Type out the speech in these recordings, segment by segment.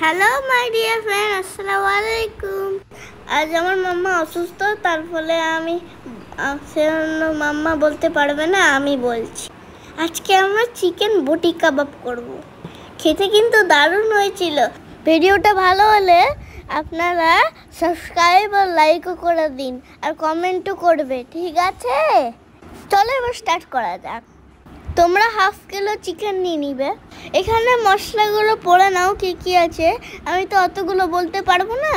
Hello my dear friend, আসসালামু আলাইকুম। আজ আমার মাম্মা অসুস্থ, তার ফলে আমি মাম্মা বলতে পারবে না, আমি বলছি। আজকে আমরা চিকেন বটি কাবাব করব। খেতে কিন্তু দারুণ হয়েছিল। ভিডিওটা ভালো হলে আপনারা সাবস্ক্রাইব আর লাইকও করে দিন, আর কমেন্টও করবে, ঠিক আছে? চলো এবার স্টার্ট করা যাক। তোমরা হাফ কিলো চিকেন নিয়ে নিবে। এখানে মশলাগুলো পড়ে নাও কি কি আছে, আমি তো অতগুলো বলতে পারবো না।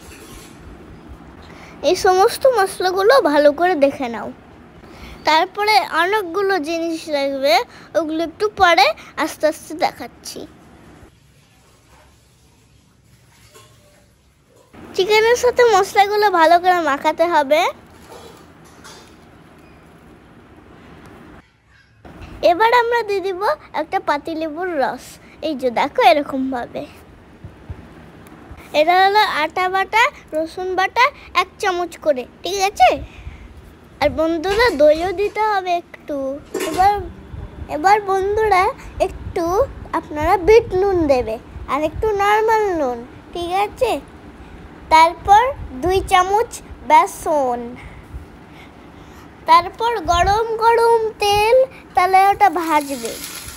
এই সমস্ত মশলাগুলো ভালো করে দেখে নাও। তারপরে অনেকগুলো জিনিস লাগবে, ওগুলো একটু পরে আস্তে আস্তে দেখাচ্ছি। চিকেনের সাথে মশলাগুলো ভালো করে মাখাতে হবে। এবার আমরা দিয়ে দিব একটা পাতিলেবুর রস। এই যে দেখো, এরকম ভাবে। এটা হলো আটা বাটা, রসুন বাটা 1 চামচ করে, ঠিক আছে? আর বন্ধুরা, দইও দিতে হবে একটু। এবার বন্ধুরা, একটু আপনারা বিট নুন দেবে, আর একটু নর্মাল নুন, ঠিক আছে? তারপর 2 চামচ বেসন, তারপর গরম গরম তেল, তাহলে ওটা ভাজবে।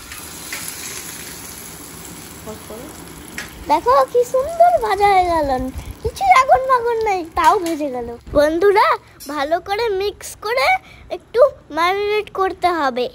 দেখো কি সুন্দর ভাজা হয়ে গেল, কিছুই আগুন মাগুন নাই, তাও ভেজে গেল। বন্ধুরা, ভালো করে মিক্স করে একটু ম্যারিনেট করতে হবে।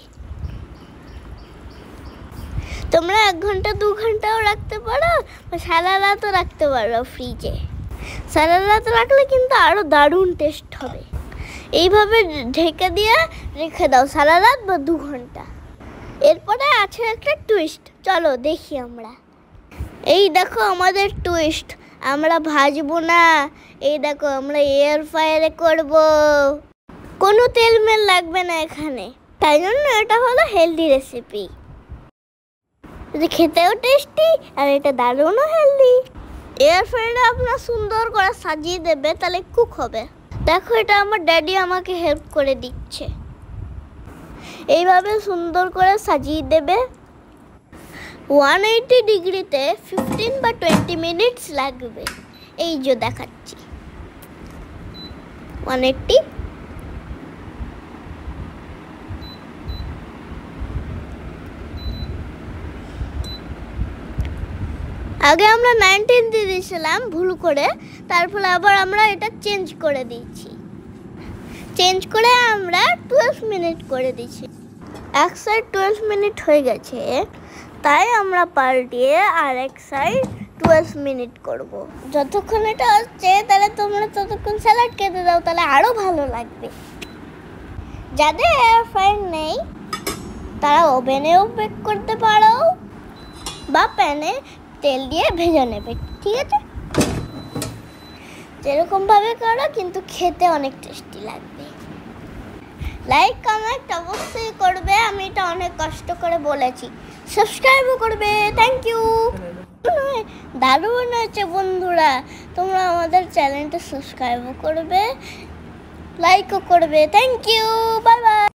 তোমরা 1 ঘন্টা 2 ঘন্টাও রাখতে পারো, সারা রাতও রাখতে পারো ফ্রিজে। সারা রাত রাখলে কিন্তু আরো দারুণ টেস্ট হবে। এইভাবে ঢেকে দিয়ে রেখে দাও সারা রাত বা 2 ঘন্টা। এরপরে আছে একটা টুইস্ট, চলো দেখি আমরা। এই দেখো আমাদের টুইস্ট, আমরা ভাজবো না। এই দেখো, আমরা এয়ার ফ্রায়ারে করব। কোনো তেল মেল লাগবে না এখানে, তাই জন্য এটা হলো হেলদি রেসিপি। এটা খেতেও টেস্টি, আর এটা দারুণও হেলদি। এয়ার ফ্রায়ারে আপনার সুন্দর করে সাজিয়ে দেবে, তাহলে কুক হবে। দেখো, এটা আমার ড্যাডি আমাকে হেল্প করে দিচ্ছে। এইভাবে সুন্দর করে সাজিয়ে দেবে। 180 ডিগ্রিতে 15 বা 20 মিনিটস লাগবে। এই যে দেখাচ্ছি, 180। আগে আমরা 19 দিয়ে দিয়েছিলাম ভুল করে, তারপরে আবার আমরা এটা চেঞ্জ করে দিয়েছি। চেঞ্জ করে আমরা 12 মিনিট করে দিয়েছি। এক সাইড 12 মিনিট হয়ে গেছে, তাই আমরা পাল্টিয়ে আর এক সাইড 12 মিনিট করব। যতক্ষণ এটা হচ্ছে, তাহলে তোমরা ততক্ষণ স্যালাড খেতে দাও, তাহলে আরও ভালো লাগবে। যাদের এয়ার ফ্রায়ার নেই, তারা ওভেনেও বেক করতে পারো, বা প্যানে তেল দিয়ে ভেজে নেবে, ঠিক আছে? যেরকমভাবে করো, কিন্তু খেতে অনেক টেস্টি লাগবে। লাইক কমেন্ট অবশ্যই করবে, আমি এটা অনেক কষ্ট করে বলেছি। সাবস্ক্রাইবও করবে, থ্যাংক ইউ। দারুণ হয়েছে বন্ধুরা, তোমরা আমাদের চ্যানেলটা সাবস্ক্রাইবও করবে, লাইকও করবে, থ্যাংক ইউ, বাই বাই।